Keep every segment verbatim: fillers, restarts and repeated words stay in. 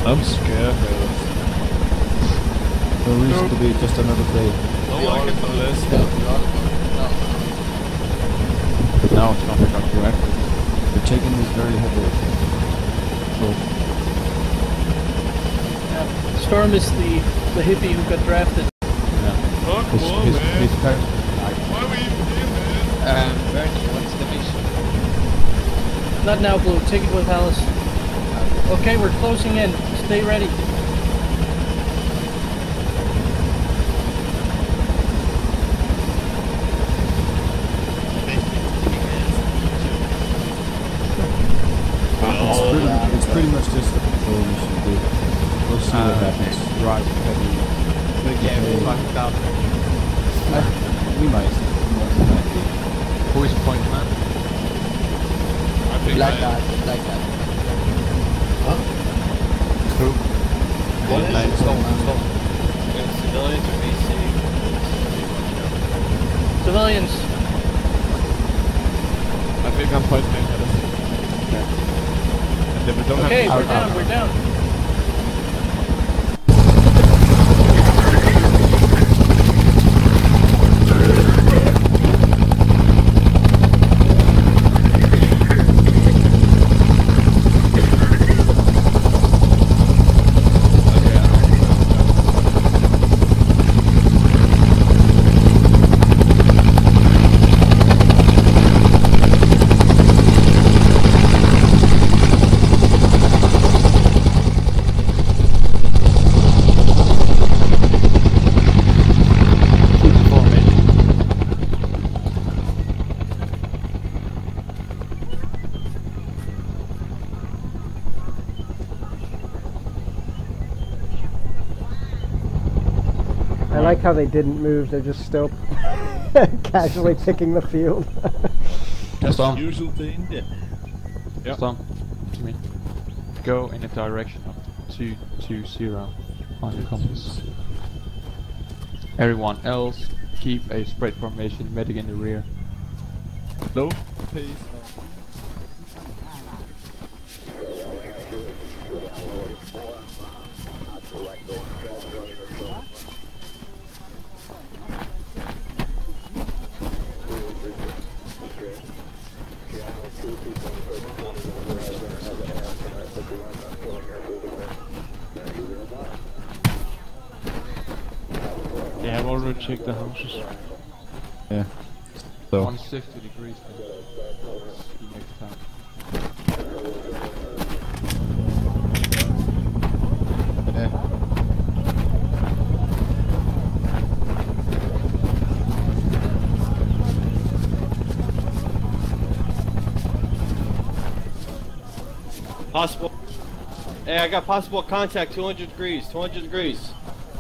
I'm scared, fellas. No reason to be, just another day. No one can molest No, them. no, no. No, it's not like correct. We're taking this very heavily. So, Yeah. Storm is the, the hippie who got drafted. Yeah. Fuck his, more, his, man. his car, Why are we even here, man? Um, Bernie, what's the mission? Not now, Blue. Take it with Alice. Okay, we're closing in. Stay ready. it's, pretty, it's pretty much just a patrol mission, dude. We'll see what happens. Right, Paddy. Yeah, we'll fuck it up. Uh, we might. We might be. Who is point man? I think Like I- that, like that. Who? What is it? Stone, stone. Civilians or B C? Civilians. I think I'm point man. Okay. And then we don't Okay, have we're to down, we're down. I like how they didn't move, they're just still casually picking the field. Just on. usual thing. Yeah. Yep. Stop. To me. Go in the direction of two two zero on the compass. Everyone else, keep a spread formation, medic in the rear. No, please. Yeah, I've already checked the houses. Yeah. So, one hundred sixty degrees. You make the time. yeah. Possible. Hey, I got possible contact two hundred degrees. two hundred degrees.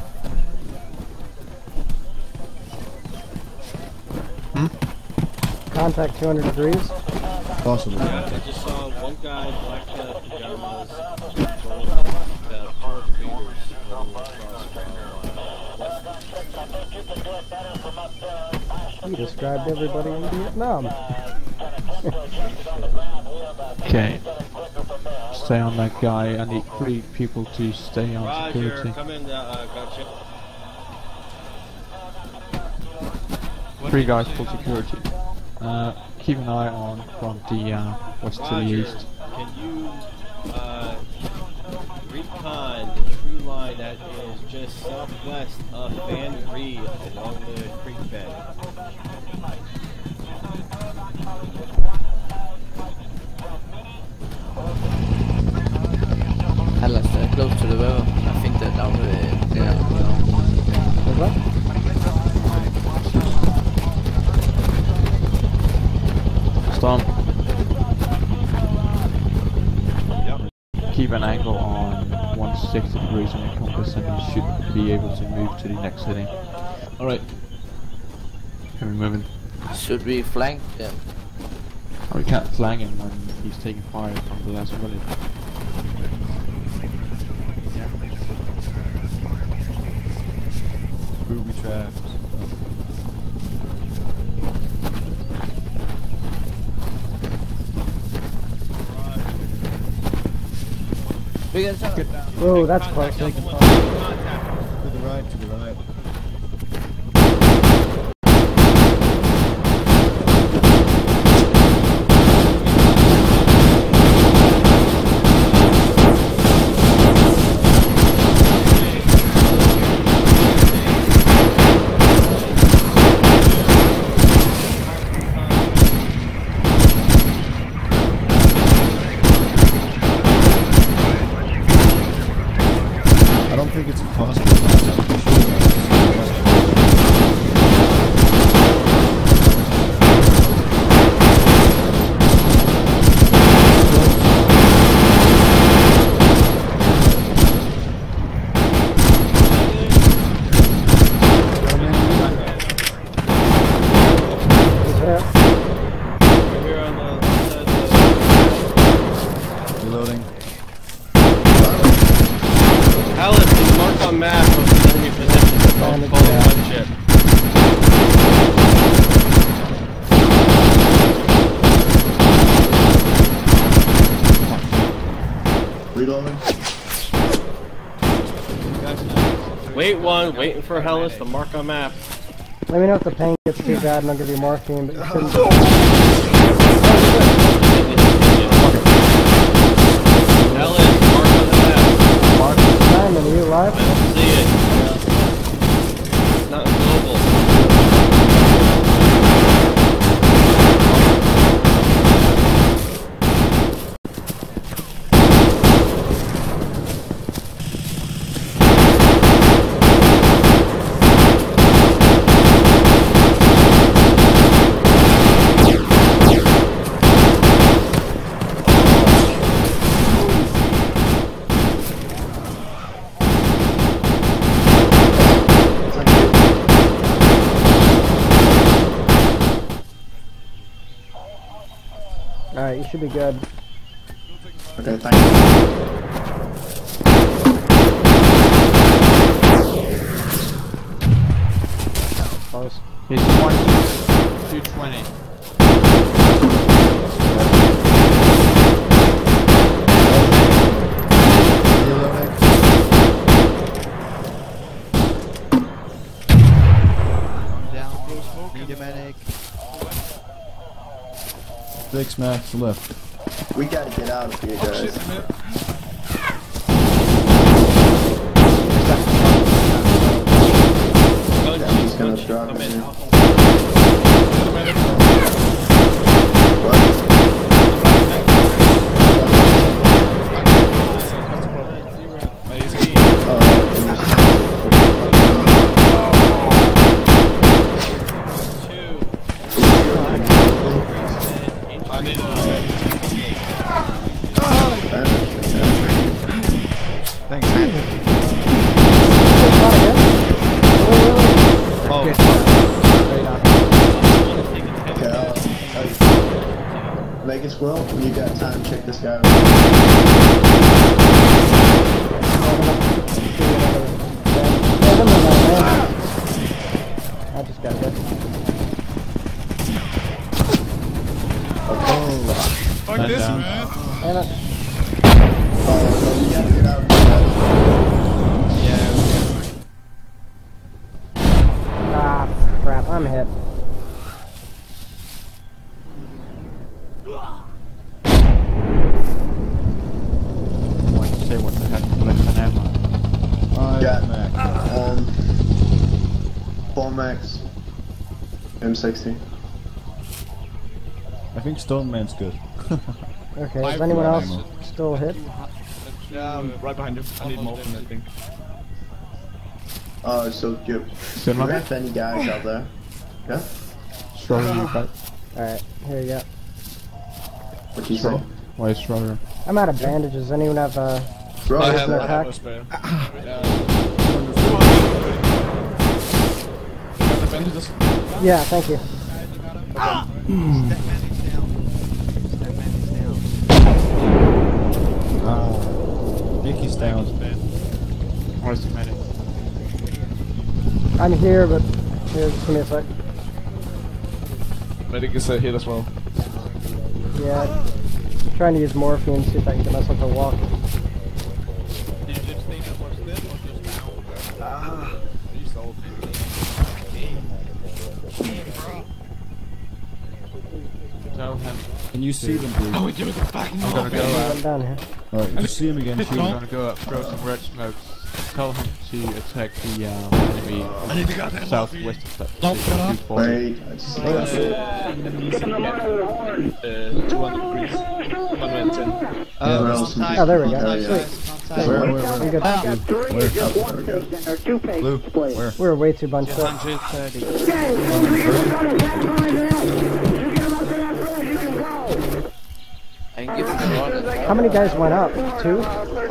Contact two hundred degrees. Possible. Yeah, I just saw one guy, black hat, pajamas, going about four meters You described everybody in Vietnam. Okay. Stay on that guy. I need three people to stay on Roger, security. come in, uh, gotcha. Three guys for security. Uh, keep an eye on from the uh, west to the Roger, east. can you, uh, recon the tree line that is just southwest of Van Reed along the creek bed? Alice, uh, close to the river. I think that now uh, they are. What? Storm. Yep. Keep an angle on one hundred sixty degrees on your compass and you should be able to move to the next heading. Alright. Can we moving? Should we flank them? Oh, we can't flank him when he's taking fire from the last village. Booby traps. We got shot. Whoa, that's close. To the right, to the right. I don't think it's impossible. Reloading. Alice, there's a mark on map of the enemy position. Don't call it one ship. Reloading. Wait one, waiting for Hellas, the mark on map. Let me know if the pain gets too bad and I'll give you morphine, but you shouldn't. Hellas, mark on the map. Simon, are you alive? I don't see it. It's not global. Alright, you should be good. Okay, thank you. Close. He's one, two twenty. Reloading. Down, need a medic. Six max left. We gotta get out of here, guys. Yeah, he's gonna drop in here. What? Thanks. Okay, uh, uh, Vegas Squirrel, when you got time, check this guy out. I just got hit. Fuck this, down. man. Damn it. Oh, no, you gotta get out of here. Ah, crap, I'm hit. Want to say what the heck left an ammo. Five Got max. um, four max, M sixty. I think Stone Man's good. Okay, is anyone else still hit? Yeah, I'm right behind you. I need more from that thing. Oh, so you, you Cinema? have any guys out there? Yeah? Stroller you got. Alright, here you go. What you say? Why is stroller? I'm out of bandages. Anyone have uh, Bro, I there's have, no I have pack. no spare. Yeah. Got the bandages? Yeah, thank you. Oh. Mickey's down. Where's the medic? I'm here, but here, just give me a sec. Medic is uh, hit as well. Yeah, I'm trying to use morphine, see if I can get myself a walk. tell him. Can you see them, please? Oh, we do the fucking I'm gonna go I'm up. down here. Alright, if you see him again, I'm shoot him. gonna go up, throw some red smoke. Tell him to attack the um, enemy I need to go there. southwest of that Don't position. shut up. two forty. Wait, I just Uh, two hundred degrees. one hundred ten. Yeah, where else is Oh, there we go. Yeah, yeah. Sweet. Where, where, I'm where? good. Where? Blue, where? We're way too bunched up. one hundred thirty. I can give him a run. How many guys went up? Two?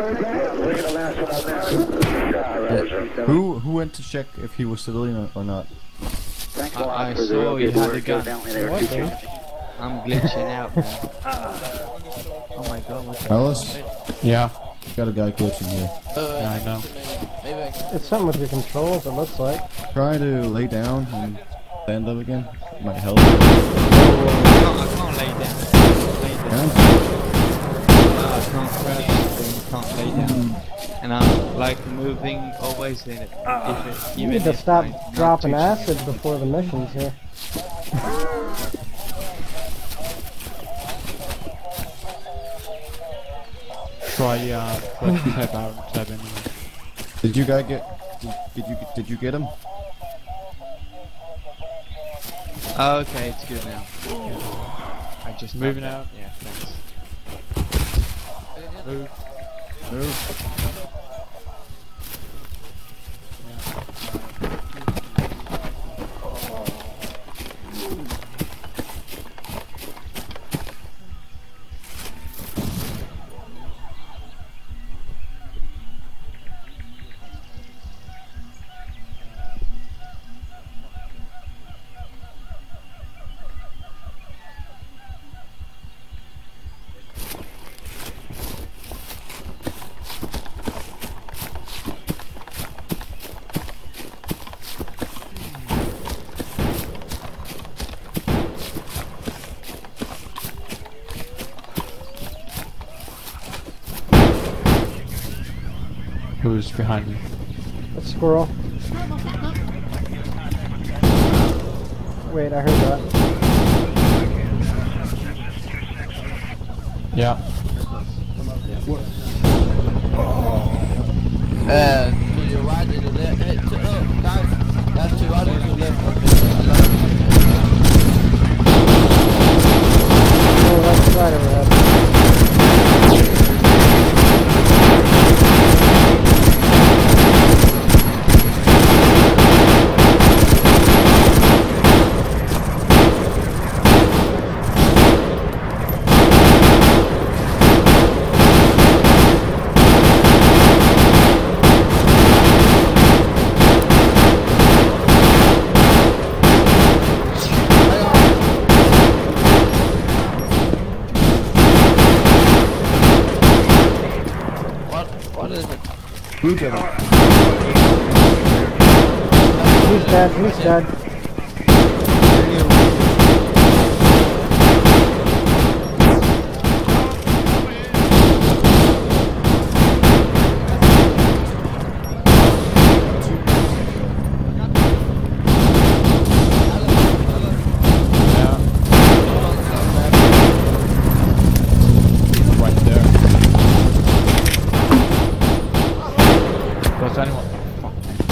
Who who went to check if he was civilian or, or not? I, I saw you had a gun. I'm glitching out, man. Oh my god, what's that? Alice, Yeah, got a guy glitching here. yeah, I know. Maybe I can... It's something with your controls, it looks like. Try to lay down and stand up again. Might help. I can't, I can't lay down. Lay down. Yeah. No, I can't press anything, can't lay down. And I'm like moving always in it. If it You even need to if stop I'm not dropping touching acid before the missions here. Try uh, try to tab out and tab in. Did you guys get? Did, did you did you get him? Oh, okay, it's good now. I just Moving tapped out. Yeah, thanks. Move. Move. Who's behind me? A squirrel. Wait, I heard that. Yeah. Uh, to your right and the left. Hey, to, oh, guys, that's to right and to left. Oh, that's right overhead. Blue devil. He's dead, he's dead. Right there. Does anyone? Fuck.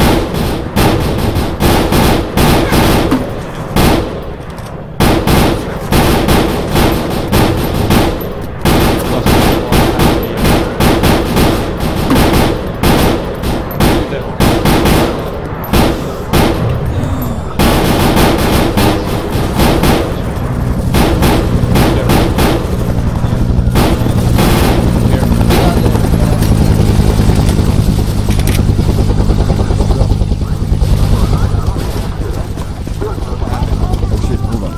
Shit, hold on.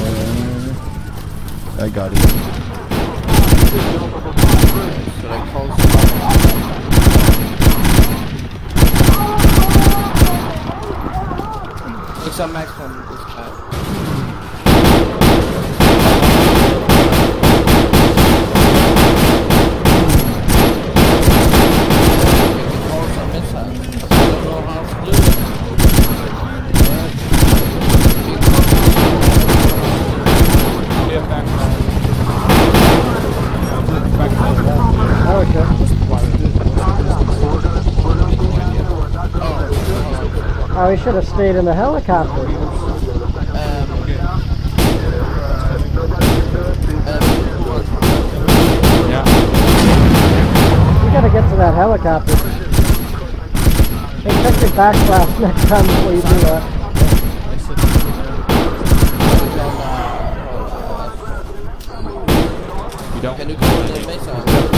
Uh, I got it. Should I call someone? Take some max from this chat. Call some missiles. I don't know how to do it. Yeah, back. Oh, he should have stayed in the helicopter. Um, Yeah. You gotta get to that helicopter. Hey, check your backflash next time before you do that. You don't. Can you go in the mesa?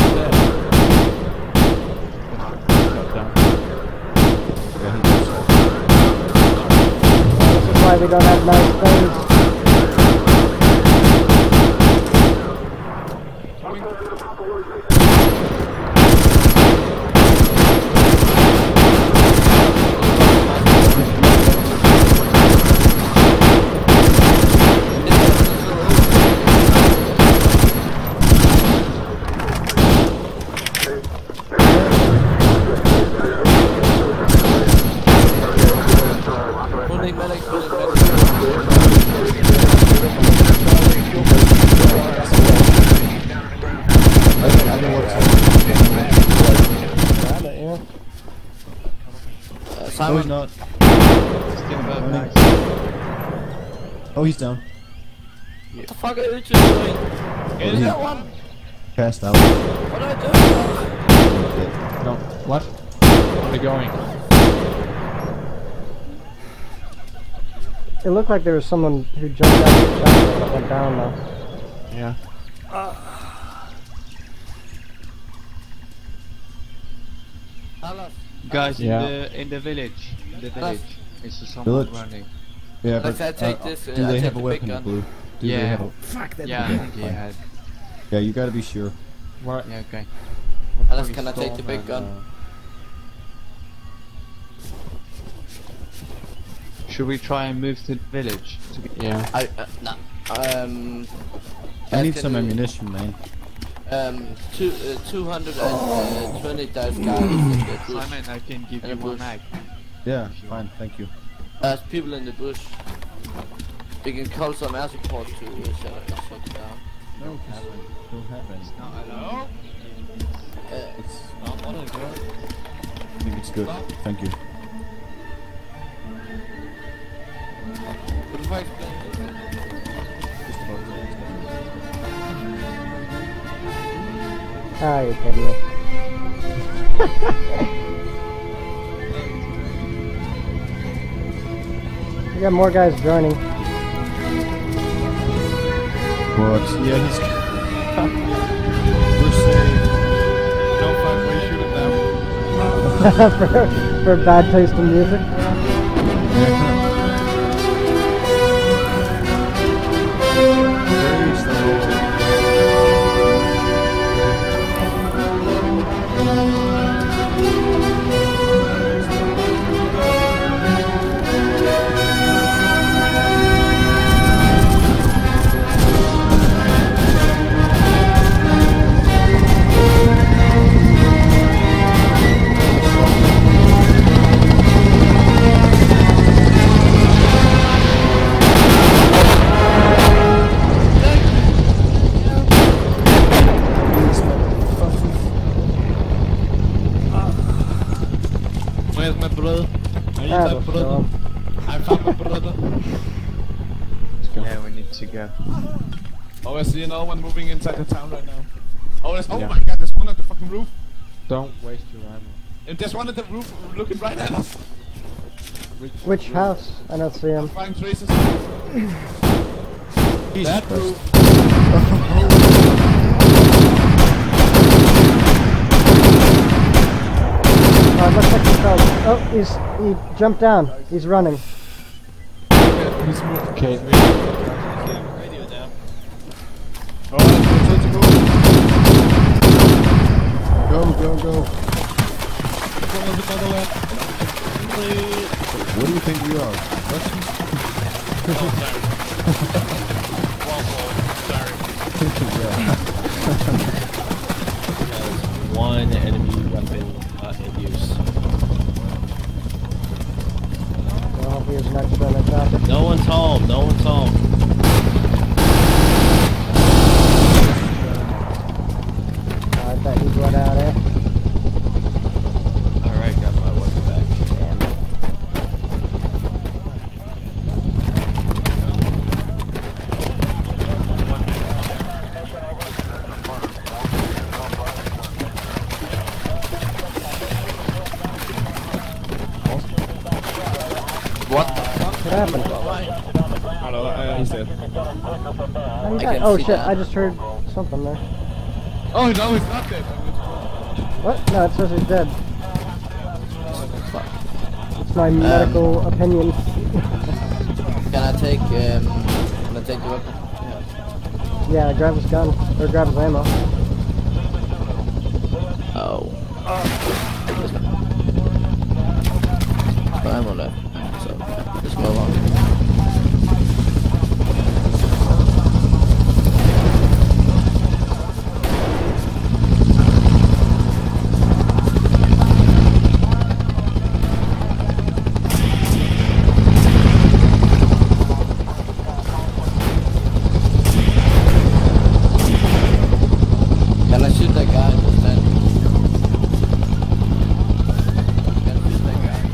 This is why we don't have nice things. No, he's not. Oh, he's down. What the fuck are you two doing? Get in that one! Passed out. What are you doing? No. What? Where are we going? It looked like there was someone who jumped out of the shotgun that went down though. Yeah. Guys, Yeah. in the in the village, in the village, is there someone Village? running? Yeah, Let's, but uh, take uh, this, do uh, they I have take a the weapon, big gun. Blue? Do Yeah. they have a... Fuck that. Yeah, I think he Fine. had. Yeah, you gotta be sure. What? Yeah, okay. what Alice, we can I take the storm big and, gun? uh, Should we try and move to the village? To get Yeah. I, uh, no. Um. I uh, need can some you- ammunition, man. Um, two, uh, two hundred twenty dice guys in the bush. Simon, I can give In you the one bush. mag. Yeah, fine, thank you. There's people in the bush. You can call some air support to uh, shut it shut it down. No, don't have any. Don't have any. Not hello? Uh, It's... Not one of them. I think it's good. Thank you. Could you explain this? Just about to Ah, you're kidding me. We got more guys joining. What? Yeah, he's... We're safe. Don't find where you shoot it now. for, for bad taste in music. Very slow. Where's my brother? I need Ah, my that's brother. wrong. I found my brother. Yeah, we need to go. Oh, I see another one moving inside the town right now. Oh, there's, oh Yeah. my god, there's one on the fucking roof. Don't waste your ammo. And there's one at the roof looking right at us. Which house? I don't see him. Flying traces. Jesus That Christ. roof. Oh, it looks like he fell. Oh, he's he jumped down. He's running. He's moving. Okay. Radio now. Oh, that's to go. Go, go, go. One of the other left. What do you think we are? Russians? One enemy weapon uh, in use. Well, hope he was next to the chopper. No one's home. No one's home. Oh, I bet he bled out eh? All right, got my weapon back. Damn it. happened? I don't know, uh, he's dead. How you I die? can Oh see shit, that. I just heard something there. Oh, no, he's not dead. What? No, it says he's dead. Fuck. It's my medical opinion. Can I take, um, can I take the weapon? Yeah. Yeah, grab his gun. Or grab his ammo. Oh. But I'm on left, so just move on. Can I shoot that guy who's dead? Can I shoot that guy?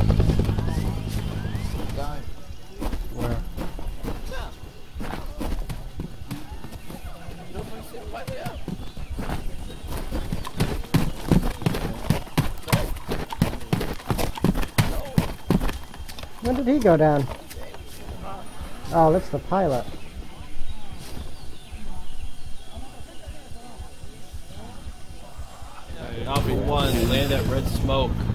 Guy. Where? When did he go down? Oh, that's the pilot. Alpha one, land at red smoke.